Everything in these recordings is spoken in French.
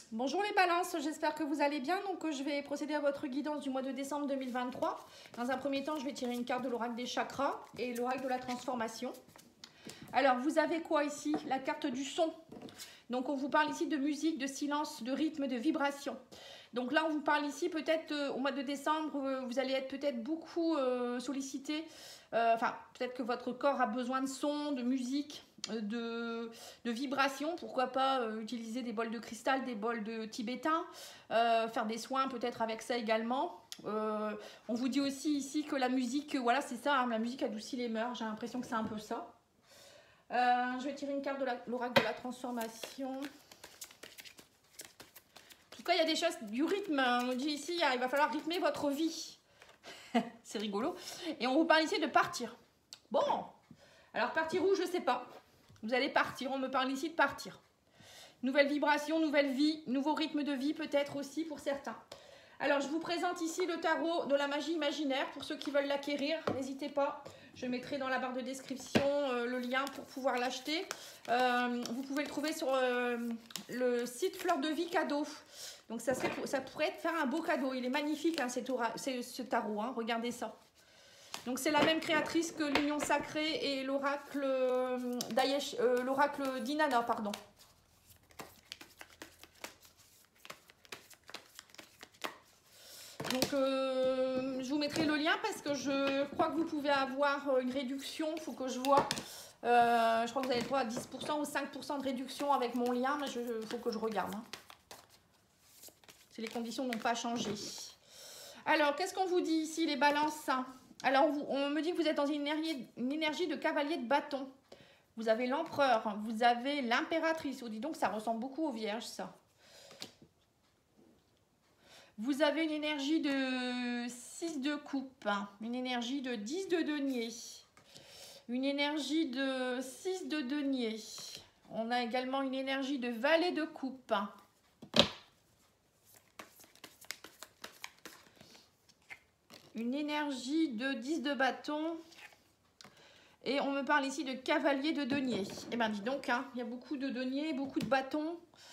Bonjour les balances, j'espère que vous allez bien. Donc je vais procéder à votre guidance du mois de décembre 2023. Dans un premier temps, je vais tirer une carte de l'oracle des chakras et l'oracle de la transformation. Alors vous avez quoi ici? La carte du son. Donc on vous parle ici de musique, de silence, de rythme, de vibration. Donc là on vous parle ici peut-être au mois de décembre, vous allez être peut-être beaucoup sollicité. Enfin peut-être que votre corps a besoin de son, de musique. De vibrations, pourquoi pas utiliser des bols de cristal, des bols de tibétain, faire des soins peut-être avec ça également. On vous dit aussi ici que la musique, voilà c'est ça, hein, la musique adoucit les mœurs, j'ai l'impression que c'est un peu ça. Je vais tirer une carte de l'oracle de la transformation. En tout cas il y a des choses, du rythme, on nous dit ici, il va falloir rythmer votre vie. C'est rigolo. Et on vous parle ici de partir. Bon, alors partir où, je sais pas. Vous allez partir, on me parle ici de partir. Nouvelle vibration, nouvelle vie, nouveau rythme de vie peut-être aussi pour certains. Alors je vous présente ici le tarot de la magie imaginaire pour ceux qui veulent l'acquérir. N'hésitez pas, je mettrai dans la barre de description le lien pour pouvoir l'acheter. Vous pouvez le trouver sur le site Fleur de Vie Cadeau. Donc ça pourrait faire un beau cadeau. Il est magnifique hein, ce tarot, hein, regardez ça. Donc c'est la même créatrice que l'Union Sacrée et l'oracle d'Inanna, pardon. Donc je vous mettrai le lien parce que je crois que vous pouvez avoir une réduction, il faut que je vois. Je crois que vous avez le droit à 10% ou 5% de réduction avec mon lien, mais il faut que je regarde. Hein. Les conditions n'ont pas changé. Alors, qu'est-ce qu'on vous dit ici, les balances? Alors, on me dit que vous êtes dans une énergie de cavalier de bâton. Vous avez l'empereur, vous avez l'impératrice. On dit donc ça ressemble beaucoup aux vierges, ça. Vous avez une énergie de 6 de coupe, une énergie de 10 de denier, une énergie de 6 de denier. On a également une énergie de valet de coupe. Une énergie de 10 de bâton. Et on me parle ici de cavalier de denier. Eh bien, dis donc, hein, il y a beaucoup de deniers, beaucoup de bâtons.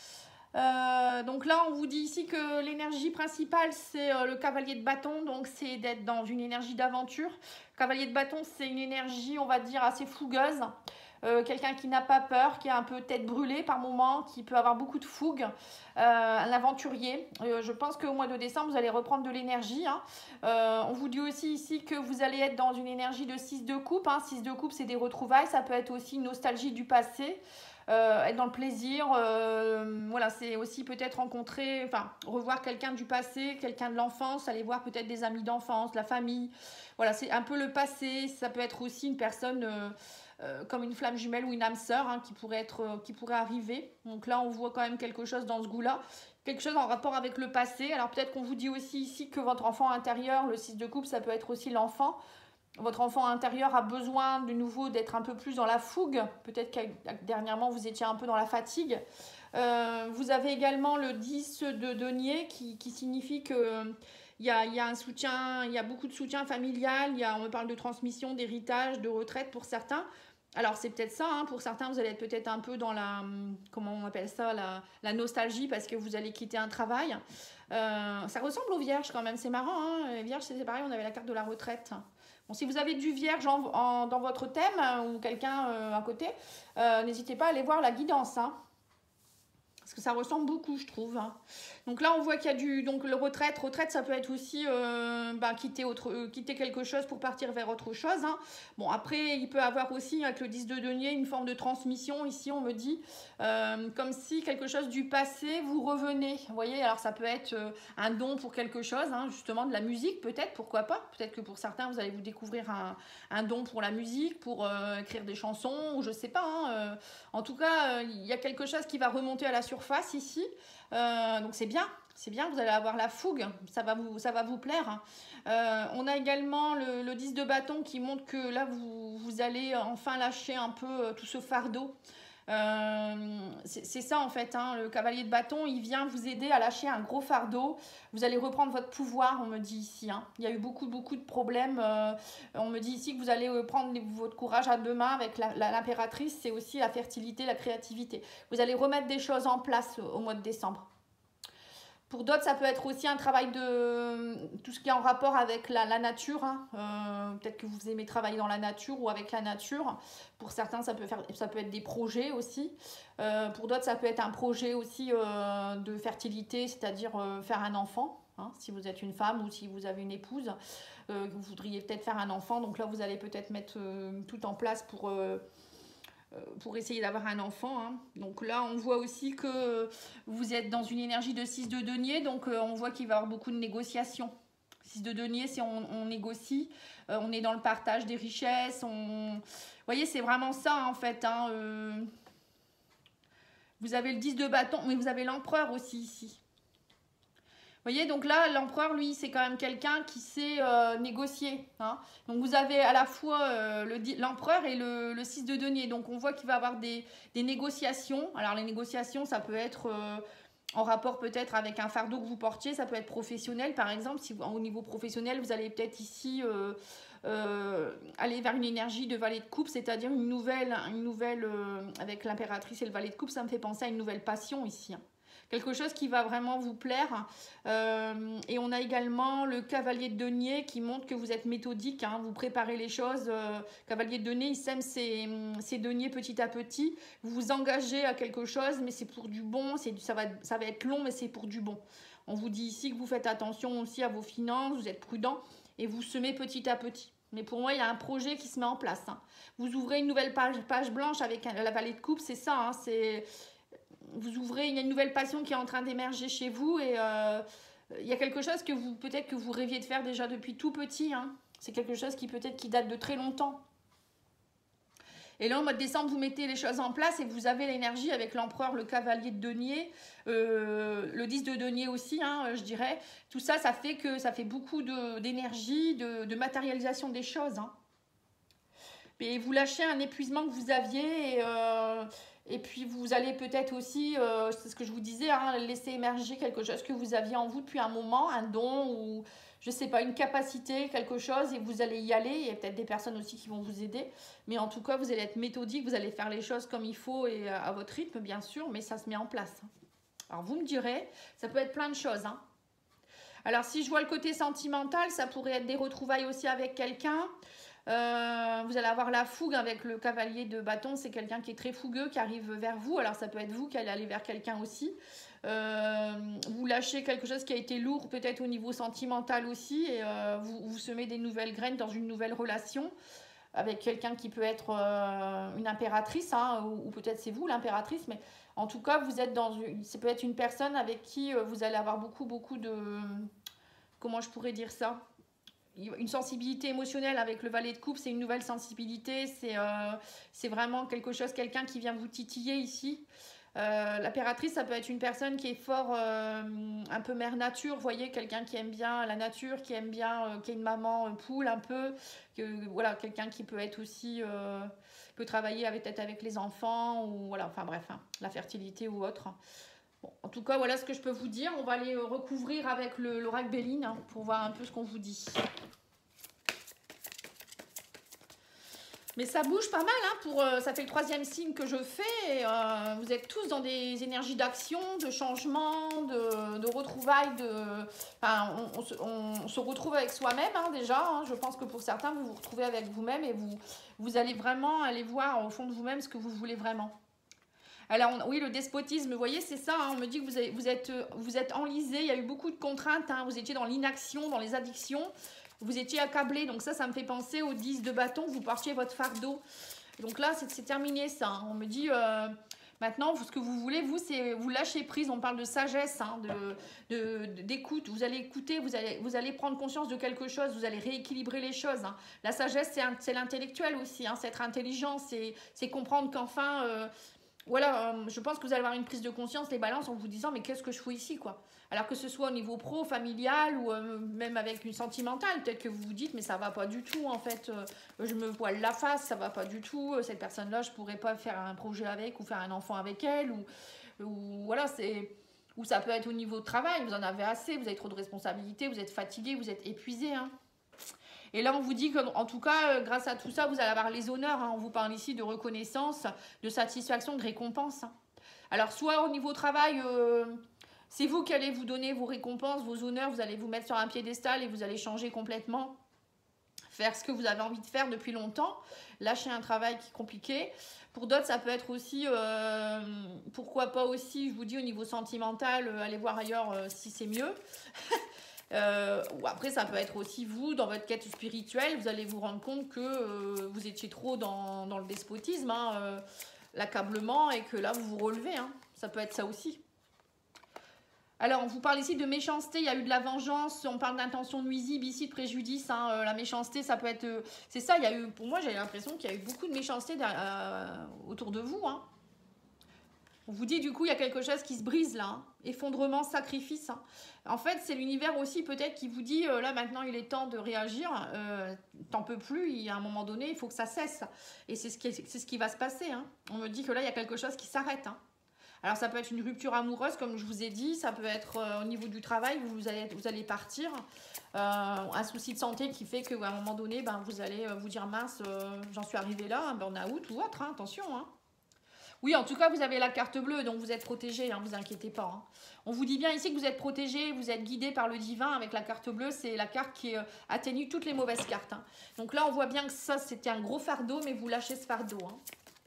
Donc là, on vous dit ici que l'énergie principale, c'est le cavalier de bâton. Donc, c'est d'être dans une énergie d'aventure. Cavalier de bâton, c'est une énergie, on va dire, assez fougueuse. Quelqu'un qui n'a pas peur, qui est un peu tête brûlée par moment, qui peut avoir beaucoup de fougue, un aventurier. Je pense qu'au mois de décembre, vous allez reprendre de l'énergie. Hein. On vous dit aussi ici que vous allez être dans une énergie de 6 de coupe. Hein. 6 de coupe, c'est des retrouvailles. Ça peut être aussi une nostalgie du passé. Être dans le plaisir. Voilà, c'est aussi peut-être rencontrer, enfin, revoir quelqu'un du passé, quelqu'un de l'enfance, aller voir peut-être des amis d'enfance, la famille. Voilà, c'est un peu le passé. Ça peut être aussi une personne... comme une flamme jumelle ou une âme sœur hein, qui pourrait arriver. Donc là, on voit quand même quelque chose dans ce goût-là. Quelque chose en rapport avec le passé. Alors peut-être qu'on vous dit aussi ici que votre enfant intérieur, le 6 de coupe, ça peut être aussi l'enfant. Votre enfant intérieur a besoin de nouveau d'être un peu plus dans la fougue. Peut-être que dernièrement, vous étiez un peu dans la fatigue. Vous avez également le 10 de denier qui signifie que... Il y a un soutien, il y a beaucoup de soutien familial, on me parle de transmission, d'héritage, de retraite pour certains. Alors c'est peut-être ça, hein, pour certains vous allez être peut-être un peu dans la, comment on appelle ça, la nostalgie parce que vous allez quitter un travail. Ça ressemble aux vierges quand même, c'est marrant, hein, les vierges c'est pareil, on avait la carte de la retraite. Bon, si vous avez du vierge dans votre thème ou quelqu'un à côté, n'hésitez pas à aller voir la guidance, hein. Parce que ça ressemble beaucoup, je trouve. Hein. Donc là, on voit qu'il y a du... Donc le retraite, ça peut être aussi quitter quelque chose pour partir vers autre chose. Hein. Bon, après, il peut avoir aussi, avec le 10 de denier, une forme de transmission. Ici, on me dit, comme si quelque chose du passé, vous revenez. Vous voyez, alors ça peut être un don pour quelque chose, hein, justement de la musique, peut-être, pourquoi pas. Peut-être que pour certains, vous allez vous découvrir un don pour la musique, pour écrire des chansons, ou je sais pas. Hein, en tout cas, il y a quelque chose qui va remonter à la surface ici, donc c'est bien, vous allez avoir la fougue, ça va vous plaire. On a également le 10 de bâton qui montre que là vous allez enfin lâcher un peu tout ce fardeau. C'est ça en fait, hein, le cavalier de bâton, il vient vous aider à lâcher un gros fardeau. Vous allez reprendre votre pouvoir, on me dit ici. Hein. Il y a eu beaucoup de problèmes. On me dit ici que vous allez prendre votre courage à deux mains avec l'impératrice. C'est aussi la fertilité, la créativité. Vous allez remettre des choses en place au mois de décembre. Pour d'autres, ça peut être aussi un travail de tout ce qui est en rapport avec la nature. Hein. Peut-être que vous aimez travailler dans la nature ou avec la nature. Pour certains, ça peut être des projets aussi. Pour d'autres, ça peut être un projet aussi de fertilité, c'est-à-dire faire un enfant. Hein, si vous êtes une femme ou si vous avez une épouse, vous voudriez peut-être faire un enfant. Donc là, vous allez peut-être mettre tout en place pour essayer d'avoir un enfant. Hein. Donc là, on voit aussi que vous êtes dans une énergie de 6 de denier, donc on voit qu'il va y avoir beaucoup de négociations. 6 de denier, c'est on négocie, on est dans le partage des richesses. Vous voyez, c'est vraiment ça en fait. Hein, vous avez le 10 de bâton, mais vous avez l'empereur aussi ici. Vous voyez, donc là, l'empereur, lui, c'est quand même quelqu'un qui sait négocier. Hein. Donc, vous avez à la fois l'empereur et le 6 de denier. Donc, on voit qu'il va y avoir des négociations. Alors, les négociations, ça peut être en rapport peut-être avec un fardeau que vous portiez. Ça peut être professionnel, par exemple. Si au niveau professionnel, vous allez peut-être ici aller vers une énergie de valet de coupe, c'est-à-dire une nouvelle avec l'impératrice et le valet de coupe. Ça me fait penser à une nouvelle passion ici. Hein. Quelque chose qui va vraiment vous plaire. Et on a également le cavalier de denier qui montre que vous êtes méthodique. Hein, vous préparez les choses. Cavalier de denier, il sème ses deniers petit à petit. Vous vous engagez à quelque chose, mais c'est pour du bon. Ça va être long, mais c'est pour du bon. On vous dit ici que vous faites attention aussi à vos finances. Vous êtes prudent et vous semez petit à petit. Mais pour moi, il y a un projet qui se met en place. Hein. Vous ouvrez une nouvelle page blanche avec la vallée de coupe. C'est ça, hein, vous ouvrez, il y a une nouvelle passion qui est en train d'émerger chez vous et il y a quelque chose que peut-être que vous rêviez de faire déjà depuis tout petit. Hein. C'est quelque chose qui peut-être qui date de très longtemps. Et là, au mois de décembre, vous mettez les choses en place et vous avez l'énergie avec l'empereur, le cavalier de denier, le 10 de denier aussi, hein, je dirais. Tout ça, ça fait beaucoup d'énergie, de matérialisation des choses. Hein. Et vous lâchez un épuisement que vous aviez et puis vous allez peut-être aussi, c'est ce que je vous disais, hein, laisser émerger quelque chose que vous aviez en vous depuis un moment, un don ou je sais pas, une capacité, quelque chose et vous allez y aller. Il y a peut-être des personnes aussi qui vont vous aider. Mais en tout cas, vous allez être méthodique, vous allez faire les choses comme il faut et à votre rythme bien sûr, mais ça se met en place. Alors vous me direz, ça peut être plein de choses. Hein. Alors si je vois le côté sentimental, ça pourrait être des retrouvailles aussi avec quelqu'un. Vous allez avoir la fougue avec le cavalier de bâton, c'est quelqu'un qui est très fougueux, qui arrive vers vous. Alors ça peut être vous qui allez aller vers quelqu'un aussi. Vous lâchez quelque chose qui a été lourd, peut-être au niveau sentimental aussi, et vous semez des nouvelles graines dans une nouvelle relation avec quelqu'un qui peut être une impératrice, hein, ou peut-être c'est vous l'impératrice, mais en tout cas, vous êtes ça peut être une personne avec qui vous allez avoir beaucoup de... Comment je pourrais dire ça ? Une sensibilité émotionnelle avec le valet de coupe, c'est une nouvelle sensibilité, c'est vraiment quelque chose, quelqu'un qui vient vous titiller ici. L'impératrice, ça peut être une personne qui est fort un peu mère nature, vous voyez, quelqu'un qui aime bien la nature, qui aime bien, qui est une maman poule un peu, voilà, quelqu'un qui peut être aussi, peut travailler peut-être avec les enfants, ou voilà, enfin bref, hein, la fertilité ou autre. Bon, en tout cas, voilà ce que je peux vous dire. On va aller recouvrir avec l'oracle Béline hein, pour voir un peu ce qu'on vous dit. Mais ça bouge pas mal, hein, ça fait le 3e signe que je fais. Et, vous êtes tous dans des énergies d'action, de changement, de retrouvailles. Enfin, on se retrouve avec soi-même hein, déjà. Hein. Je pense que pour certains, vous vous retrouvez avec vous-même et vous allez vraiment aller voir au fond de vous-même ce que vous voulez vraiment. Alors, oui, le despotisme, vous voyez, c'est ça. Hein, on me dit que vous êtes enlisé. Il y a eu beaucoup de contraintes. Hein, vous étiez dans l'inaction, dans les addictions. Vous étiez accablé. Donc ça me fait penser aux 10 de bâton. Vous portiez votre fardeau. Donc là, c'est terminé ça. Hein. On me dit... maintenant, ce que vous voulez, c'est vous lâcher prise. On parle de sagesse, hein, d'écoute. Vous allez écouter, vous allez prendre conscience de quelque chose. Vous allez rééquilibrer les choses. Hein. La sagesse, c'est l'intellectuel aussi. Hein, c'est être intelligent. C'est comprendre qu'enfin... voilà, je pense que vous allez avoir une prise de conscience, les balances, en vous disant mais qu'est-ce que je fous ici quoi. Alors que ce soit au niveau pro, familial ou même avec une sentimentale, peut-être que vous vous dites mais ça va pas du tout en fait, je me voile la face, ça va pas du tout, cette personne-là je pourrais pas faire un projet avec ou faire un enfant avec elle ou voilà ou ça peut être au niveau de travail, vous en avez assez, vous avez trop de responsabilités, vous êtes fatigué, vous êtes épuisé hein. Et là, on vous dit qu'en tout cas, grâce à tout ça, vous allez avoir les honneurs. Hein. On vous parle ici de reconnaissance, de satisfaction, de récompense. Hein. Alors, soit au niveau travail, C'est vous qui allez vous donner vos récompenses, vos honneurs, vous allez vous mettre sur un piédestal et vous allez changer complètement, faire ce que vous avez envie de faire depuis longtemps, lâcher un travail qui est compliqué. Pour d'autres, ça peut être aussi, pourquoi pas aussi, je vous dis au niveau sentimental, allez voir ailleurs si c'est mieux. Ou après, ça peut être aussi vous, dans votre quête spirituelle, vous allez vous rendre compte que vous étiez trop dans le despotisme, hein, l'accablement, et que là, vous vous relevez. Hein. Ça peut être ça aussi. Alors, on vous parle ici de méchanceté, il y a eu de la vengeance, on parle d'intention nuisible ici, de préjudice, hein, la méchanceté, ça peut être... c'est ça, il y a eu, pour moi, j'ai l'impression qu'il y a eu beaucoup de méchanceté autour de vous. Hein. On vous dit, du coup, il y a quelque chose qui se brise là, hein. Effondrement, sacrifice. Hein. En fait, c'est l'univers aussi peut-être qui vous dit, là, maintenant, il est temps de réagir, t'en peux plus, il y a un moment donné, il faut que ça cesse. Et c'est ce qui va se passer. Hein. On me dit que là, il y a quelque chose qui s'arrête. Hein. Alors ça peut être une rupture amoureuse, comme je vous ai dit, ça peut être au niveau du travail, vous allez partir, un souci de santé qui fait qu'à un moment donné, ben, vous allez vous dire mince, j'en suis arrivée là, un burn-out ou autre, hein, attention. Hein. Oui, en tout cas, vous avez la carte bleue, donc vous êtes protégé, hein, vous inquiétez pas. Hein. On vous dit bien ici que vous êtes protégé, vous êtes guidé par le divin avec la carte bleue, c'est la carte qui atténue toutes les mauvaises cartes. Hein. Donc là, on voit bien que ça, c'était un gros fardeau, mais vous lâchez ce fardeau. Hein.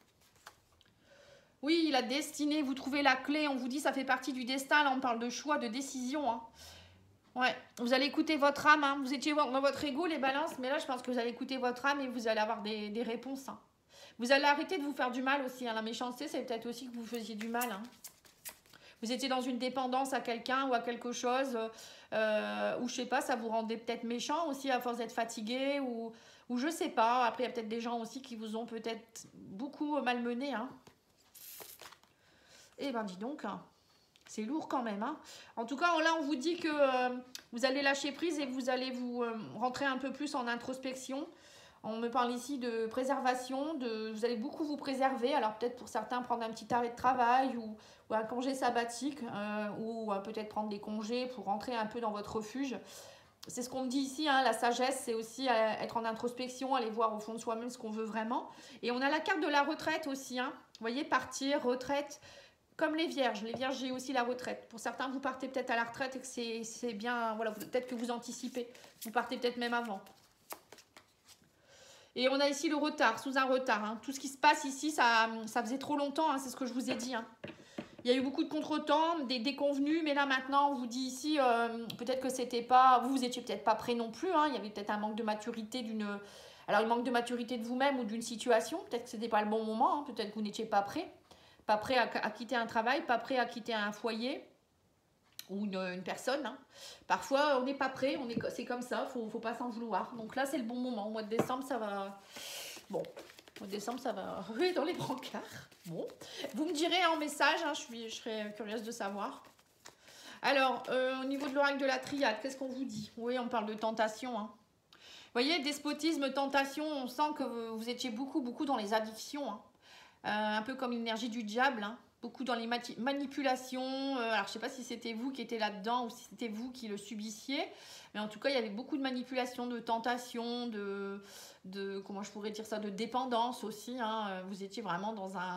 Oui, la destinée, vous trouvez la clé, on vous dit ça fait partie du destin, là on parle de choix, de décision. Hein. Ouais, vous allez écouter votre âme, hein. Vous étiez dans votre ego, les balances, mais là je pense que vous allez écouter votre âme et vous allez avoir des réponses. Hein. Vous allez arrêter de vous faire du mal aussi, hein. La méchanceté, c'est peut-être aussi que vous faisiez du mal. Hein. Vous étiez dans une dépendance à quelqu'un ou à quelque chose, ou je sais pas, ça vous rendait peut-être méchant aussi à force d'être fatigué, ou je sais pas. Après, il y a peut-être des gens aussi qui vous ont peut-être beaucoup malmené, hein. Eh ben dis donc, c'est lourd quand même. Hein. En tout cas, là, on vous dit que vous allez lâcher prise et vous allez vous rentrer un peu plus en introspection. On me parle ici de préservation, vous allez beaucoup vous préserver. Alors peut-être pour certains, prendre un petit arrêt de travail ou un congé sabbatique ou peut-être prendre des congés pour rentrer un peu dans votre refuge. C'est ce qu'on me dit ici, hein, la sagesse, c'est aussi être en introspection, aller voir au fond de soi-même ce qu'on veut vraiment. Et on a la carte de la retraite aussi. Hein. Vous voyez, partir, retraite... Comme les vierges j'ai aussi la retraite. Pour certains, vous partez peut-être à la retraite et que c'est bien, voilà, peut-être que vous anticipez. Vous partez peut-être même avant. Et on a ici le retard, sous un retard. Hein. Tout ce qui se passe ici, ça faisait trop longtemps, hein, c'est ce que je vous ai dit. Hein. Il y a eu beaucoup de contretemps, des déconvenus, mais là maintenant, on vous dit ici, peut-être que c'était pas, vous étiez peut-être pas prêt non plus. Hein. Il y avait peut-être un manque de maturité alors, il manque de maturité de vous-même ou d'une situation. Peut-être que c'était pas le bon moment, hein. Peut-être que vous n'étiez pas prêt. Pas prêt à quitter un travail, pas prêt à quitter un foyer ou une personne. Hein. Parfois, on n'est pas prêt, c'est comme ça, faut pas s'en vouloir. Donc là, c'est le bon moment. Au mois de décembre, ça va... Bon, au mois de décembre, ça va ruer dans les brancards. Bon, vous me direz en message, hein, je serais curieuse de savoir. Alors, au niveau de l'oracle de la triade, qu'est-ce qu'on vous dit? Oui, on parle de tentation. Hein. Vous voyez, despotisme, tentation, on sent que vous étiez beaucoup dans les addictions. Hein. Un peu comme l'énergie du diable, hein. Beaucoup dans les manipulations. Alors, je ne sais pas si c'était vous qui étiez là-dedans ou si c'était vous qui le subissiez. Mais en tout cas, il y avait beaucoup de manipulations, de tentations, de comment je pourrais dire ça, de dépendance aussi. Hein. Vous étiez vraiment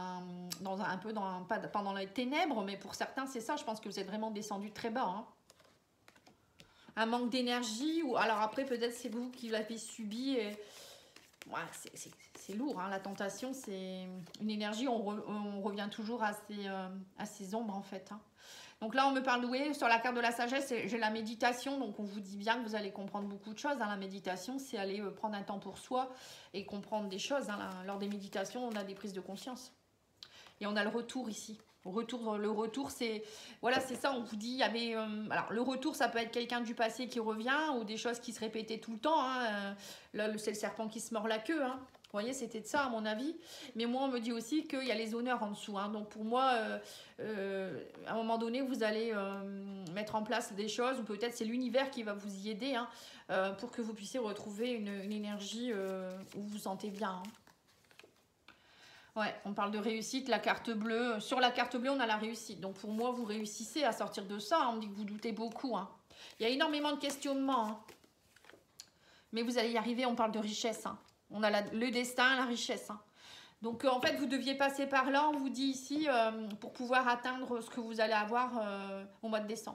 pas dans les ténèbres, mais pour certains, c'est ça. Je pense que vous êtes vraiment descendu très bas. Hein. Un manque d'énergie. Ou alors après, peut-être c'est vous qui l'avez subi et... Ouais, c'est lourd, hein. La tentation, c'est une énergie, on revient toujours à ces ombres en fait. Hein. Donc là, on me parle, oui, sur la carte de la sagesse, j'ai la méditation, donc on vous dit bien que vous allez comprendre beaucoup de choses. Hein. La méditation, c'est aller prendre un temps pour soi et comprendre des choses. Hein. Lors des méditations, on a des prises de conscience. Et on a le retour ici. Le retour, c'est... Voilà, c'est ça, on vous dit, il y avait... alors, le retour, ça peut être quelqu'un du passé qui revient ou des choses qui se répétaient tout le temps. Hein. Là, c'est le serpent qui se mord la queue. Hein. Vous voyez, c'était de ça, à mon avis. Mais moi, on me dit aussi qu'il y a les honneurs en dessous. Hein. Donc, pour moi, à un moment donné, vous allez mettre en place des choses ou peut-être c'est l'univers qui va vous y aider hein, pour que vous puissiez retrouver une énergie où vous vous sentez bien. Hein. Ouais, on parle de réussite, la carte bleue. Sur la carte bleue, on a la réussite. Donc pour moi, vous réussissez à sortir de ça. On me dit que vous doutez beaucoup. Hein. Il y a énormément de questionnements. Hein. Mais vous allez y arriver, on parle de richesse. Hein. On a le destin, la richesse. Hein. Donc en fait, vous deviez passer par là, on vous dit ici, pour pouvoir atteindre ce que vous allez avoir au mois de décembre.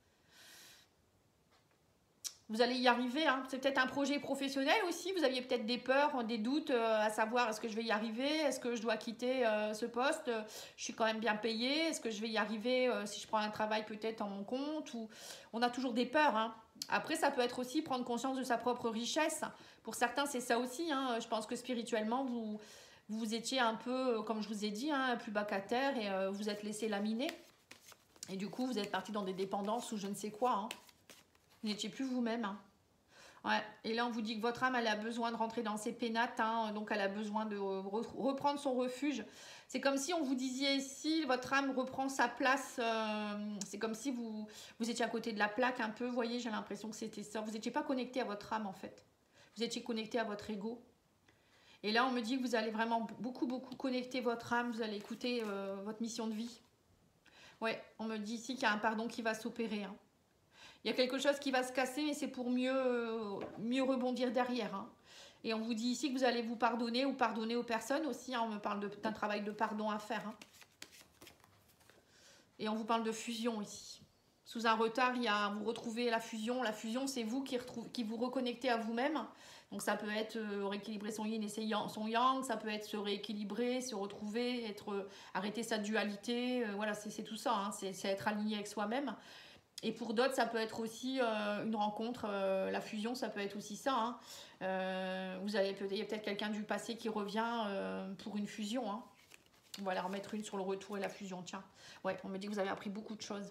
Vous allez y arriver, hein. C'est peut-être un projet professionnel aussi, vous aviez peut-être des peurs, des doutes à savoir est-ce que je vais y arriver, est-ce que je dois quitter ce poste, je suis quand même bien payée, est-ce que je vais y arriver si je prends un travail peut-être en mon compte, ou on a toujours des peurs, hein. Après ça peut être aussi prendre conscience de sa propre richesse, pour certains c'est ça aussi, hein. Je pense que spirituellement vous étiez un peu, comme je vous ai dit, hein, plus bas qu'à terre et vous êtes laissé laminer, et du coup vous êtes parti dans des dépendances ou je ne sais quoi, hein. Vous n'étiez plus vous-même. Hein. Ouais. Et là, on vous dit que votre âme, elle a besoin de rentrer dans ses pénates. Hein, donc, elle a besoin de reprendre son refuge. C'est comme si on vous disait ici, votre âme reprend sa place. C'est comme si vous étiez à côté de la plaque un peu. Vous voyez, j'ai l'impression que c'était ça. Vous n'étiez pas connecté à votre âme, en fait. Vous étiez connecté à votre ego. Et là, on me dit que vous allez vraiment beaucoup connecter votre âme. Vous allez écouter votre mission de vie. Ouais, on me dit ici qu'il y a un pardon qui va s'opérer. Hein. Il y a quelque chose qui va se casser, mais c'est pour mieux rebondir derrière. Hein. Et on vous dit ici que vous allez vous pardonner ou pardonner aux personnes aussi. Hein. On me parle d'un travail de pardon à faire. Hein. Et on vous parle de fusion ici. Sous un retard, il y a, vous retrouvez la fusion. La fusion, c'est vous qui vous reconnectez à vous-même. Donc ça peut être rééquilibrer son yin et son yang. Ça peut être se rééquilibrer, se retrouver, arrêter sa dualité. Voilà, c'est tout ça. Hein. C'est être aligné avec soi-même. Et pour d'autres, ça peut être aussi une rencontre, la fusion, ça peut être aussi ça. Hein. Il y a peut-être quelqu'un du passé qui revient pour une fusion. Hein. On va aller remettre une sur le retour et la fusion. Tiens, ouais, on me dit que vous avez appris beaucoup de choses.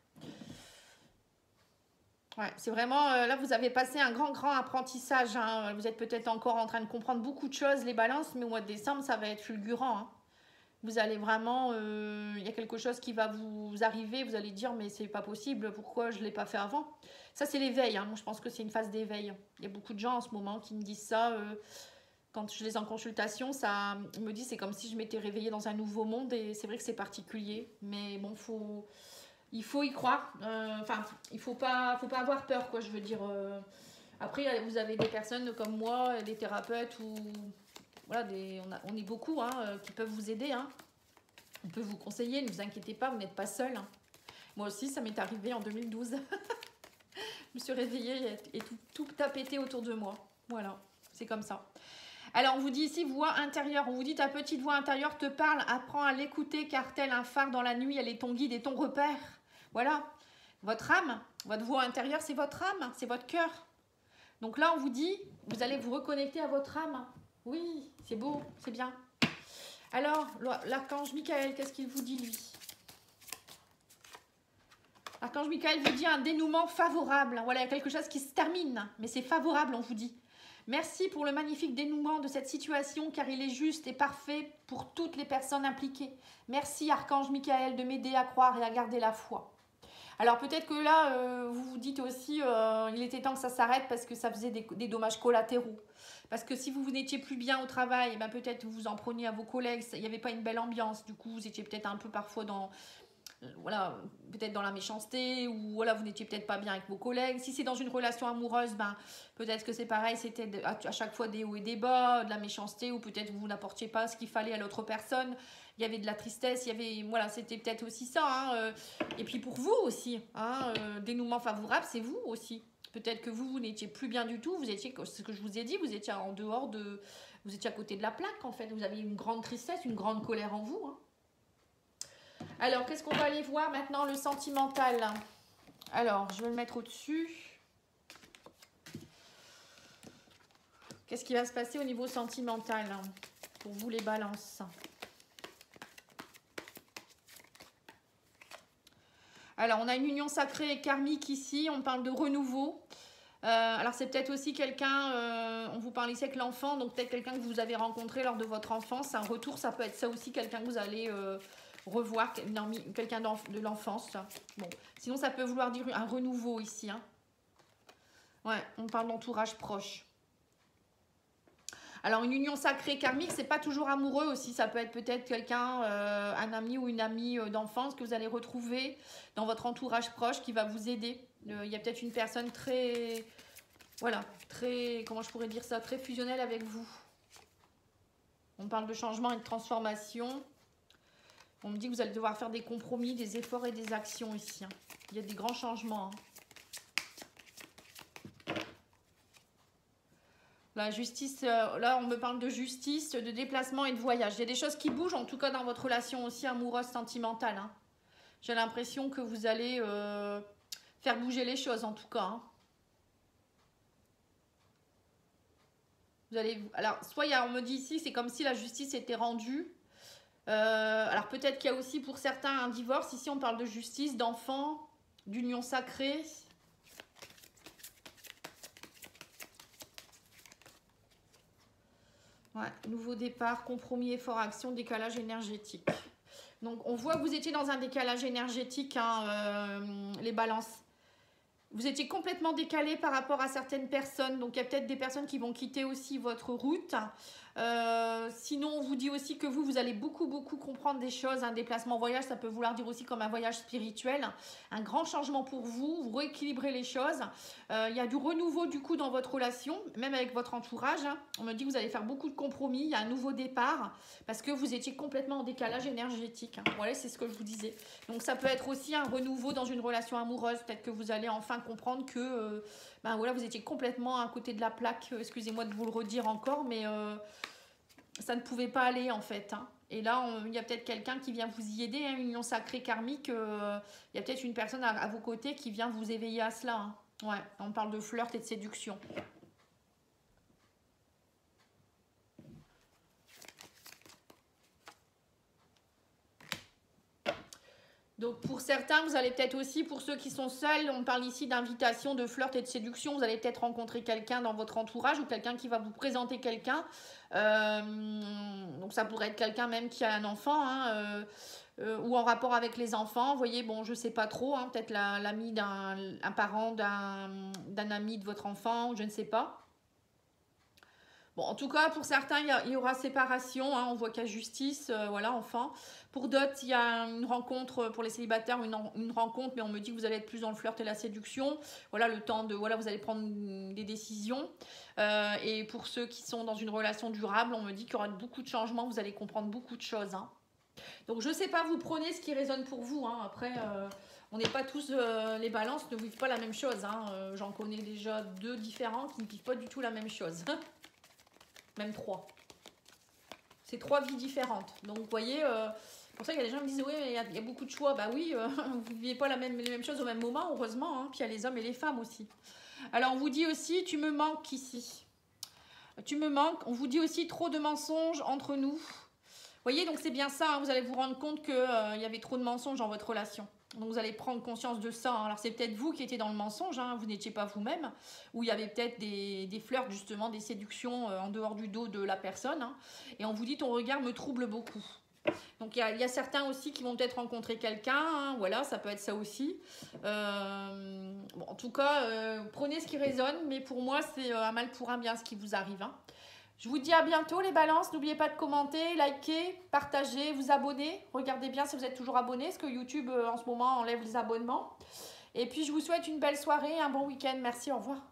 Ouais, c'est vraiment, là, vous avez passé un grand apprentissage. Hein. Vous êtes peut-être encore en train de comprendre beaucoup de choses, les balances, mais au mois de décembre, ça va être fulgurant. Hein. Vous allez vraiment, il y a quelque chose qui va vous arriver, vous allez dire mais c'est pas possible, pourquoi je ne l'ai pas fait avant? Ça c'est l'éveil, hein. Moi je pense que c'est une phase d'éveil. Il y a beaucoup de gens en ce moment qui me disent ça, quand je les ai en consultation, ça me dit c'est comme si je m'étais réveillée dans un nouveau monde et c'est vrai que c'est particulier, mais bon il faut y croire, enfin il faut pas avoir peur quoi, je veux dire. Après vous avez des personnes comme moi, des thérapeutes ou... Voilà, on est beaucoup hein, qui peuvent vous aider. Hein. On peut vous conseiller, ne vous inquiétez pas, vous n'êtes pas seul. Hein. Moi aussi, ça m'est arrivé en 2012. Je me suis réveillée et tout a pété autour de moi. Voilà, c'est comme ça. Alors, on vous dit ici, voix intérieure. On vous dit, ta petite voix intérieure te parle, apprends à l'écouter car tel un phare dans la nuit, elle est ton guide et ton repère. Voilà, votre âme, votre voix intérieure, c'est votre âme, c'est votre cœur. Donc là, on vous dit, vous allez vous reconnecter à votre âme. Oui, c'est beau, c'est bien. Alors, l'archange Michael, qu'est-ce qu'il vous dit, lui? L'archange Michael vous dit un dénouement favorable. Voilà, il y a quelque chose qui se termine, mais c'est favorable, on vous dit. Merci pour le magnifique dénouement de cette situation, car il est juste et parfait pour toutes les personnes impliquées. Merci, archange Michael, de m'aider à croire et à garder la foi. Alors peut-être que là, vous vous dites aussi, il était temps que ça s'arrête parce que ça faisait des dommages collatéraux. Parce que si vous n'étiez plus bien au travail, ben peut-être vous en preniez à vos collègues, il n'y avait pas une belle ambiance. Du coup, vous étiez peut-être un peu parfois dans, voilà, peut-être dans la méchanceté, ou voilà, vous n'étiez peut-être pas bien avec vos collègues. Si c'est dans une relation amoureuse, ben peut-être que c'est pareil, c'était à chaque fois des hauts et des bas, de la méchanceté, ou peut-être vous n'apportiez pas ce qu'il fallait à l'autre personne. Il y avait de la tristesse, il y avait, voilà, c'était peut-être aussi ça. Hein, et puis pour vous aussi, hein, dénouement favorable, c'est vous aussi. Peut-être que vous n'étiez plus bien du tout, vous étiez, ce que je vous ai dit, vous étiez en dehors de... Vous étiez à côté de la plaque, en fait. Vous aviez une grande tristesse, une grande colère en vous. Hein. Alors, qu'est-ce qu'on va aller voir maintenant? Le sentimental. Alors, je vais le mettre au-dessus. Qu'est-ce qui va se passer au niveau sentimental pour vous, les balances? Alors, on a une union sacrée et karmique ici. On parle de renouveau. Alors, c'est peut-être aussi quelqu'un, on vous parle ici avec l'enfant, donc peut-être quelqu'un que vous avez rencontré lors de votre enfance. Un retour, ça peut être ça aussi, quelqu'un que vous allez revoir, quelqu'un de l'enfance. Bon. Sinon, ça peut vouloir dire un renouveau ici. Hein. Ouais, on parle d'entourage proche. Alors, une union sacrée karmique, c'est pas toujours amoureux aussi. Ça peut être peut-être quelqu'un, un ami ou une amie d'enfance que vous allez retrouver dans votre entourage proche qui va vous aider. Il y a peut-être une personne très, voilà, très, comment je pourrais dire ça, très fusionnelle avec vous. On parle de changement et de transformation. On me dit que vous allez devoir faire des compromis, des efforts et des actions ici. Hein. Il y a des grands changements. Hein. La justice, là on me parle de justice, de déplacement et de voyage. Il y a des choses qui bougent, en tout cas dans votre relation aussi amoureuse, sentimentale. Hein. J'ai l'impression que vous allez faire bouger les choses en tout cas. Hein. Vous allez, alors, soit on me dit ici, c'est comme si la justice était rendue. Alors peut-être qu'il y a aussi pour certains un divorce. Ici on parle de justice, d'enfants, d'union sacrée. Ouais, nouveau départ, compromis, effort, action, décalage énergétique. Donc on voit que vous étiez dans un décalage énergétique, hein, les balances. Vous étiez complètement décalé par rapport à certaines personnes. Donc il y a peut-être des personnes qui vont quitter aussi votre route. Sinon on vous dit aussi que vous allez beaucoup comprendre des choses. Un déplacement voyage, ça peut vouloir dire aussi comme un voyage spirituel, un grand changement pour vous, vous rééquilibrez les choses. Il y a du renouveau du coup dans votre relation, même avec votre entourage. Hein. On me dit que vous allez faire beaucoup de compromis, il y a un nouveau départ parce que vous étiez complètement en décalage énergétique. Hein. Voilà, c'est ce que je vous disais. Donc ça peut être aussi un renouveau dans une relation amoureuse. Peut-être que vous allez enfin comprendre que ben voilà, vous étiez complètement à côté de la plaque. Excusez-moi de vous le redire encore, mais ça ne pouvait pas aller en fait. Hein. Et là, il y a peut-être quelqu'un qui vient vous y aider, hein, une union sacrée karmique. Il y a peut-être une personne à vos côtés qui vient vous éveiller à cela. Hein. Ouais, on parle de flirt et de séduction. Donc pour certains, vous allez peut-être aussi, pour ceux qui sont seuls, on parle ici d'invitation, de flirt et de séduction. Vous allez peut-être rencontrer quelqu'un dans votre entourage ou quelqu'un qui va vous présenter quelqu'un. Donc ça pourrait être quelqu'un même qui a un enfant, hein, ou en rapport avec les enfants. Vous voyez, bon, je sais pas trop, hein, peut-être l'ami d'un parent d'un ami de votre enfant, je ne sais pas. Bon, en tout cas, pour certains, il y aura séparation. Hein, on voit qu'il y a justice, voilà, enfin. Pour d'autres, il y a une rencontre pour les célibataires, une rencontre, mais on me dit que vous allez être plus dans le flirt et la séduction. Voilà, le temps de, voilà, vous allez prendre des décisions. Et pour ceux qui sont dans une relation durable, on me dit qu'il y aura beaucoup de changements, vous allez comprendre beaucoup de choses. Hein. Donc, je ne sais pas, vous prenez ce qui résonne pour vous. Hein. Après, on n'est pas tous, les balances ne vivent pas la même chose. Hein. J'en connais déjà 2 différents qui ne vivent pas du tout la même chose. Même 3. C'est 3 vies différentes. Donc, vous voyez, pour ça qu'il y a des gens qui me disent, oui, il y a beaucoup de choix. Bah oui, vous ne vivez pas les mêmes choses au même moment, heureusement. Hein. Puis il y a les hommes et les femmes aussi. Alors, on vous dit aussi, tu me manques ici. Tu me manques. On vous dit aussi trop de mensonges entre nous. Vous voyez, donc c'est bien ça. Hein. Vous allez vous rendre compte qu'il y avait trop de mensonges dans votre relation. Donc vous allez prendre conscience de ça. Hein. Alors c'est peut-être vous qui étiez dans le mensonge, hein. Vous n'étiez pas vous-même. Ou il y avait peut-être des flirts, justement, des séductions en dehors du dos de la personne. Hein. Et on vous dit, ton regard me trouble beaucoup. Donc il y a certains aussi qui vont peut-être rencontrer quelqu'un. Hein. Voilà, ça peut être ça aussi. Bon, en tout cas, prenez ce qui résonne. Mais pour moi, c'est un mal pour un bien ce qui vous arrive. Hein. Je vous dis à bientôt les balances, n'oubliez pas de commenter, liker, partager, vous abonner. Regardez bien si vous êtes toujours abonné, parce que YouTube en ce moment enlève les abonnements. Et puis je vous souhaite une belle soirée, un bon week-end. Merci, au revoir.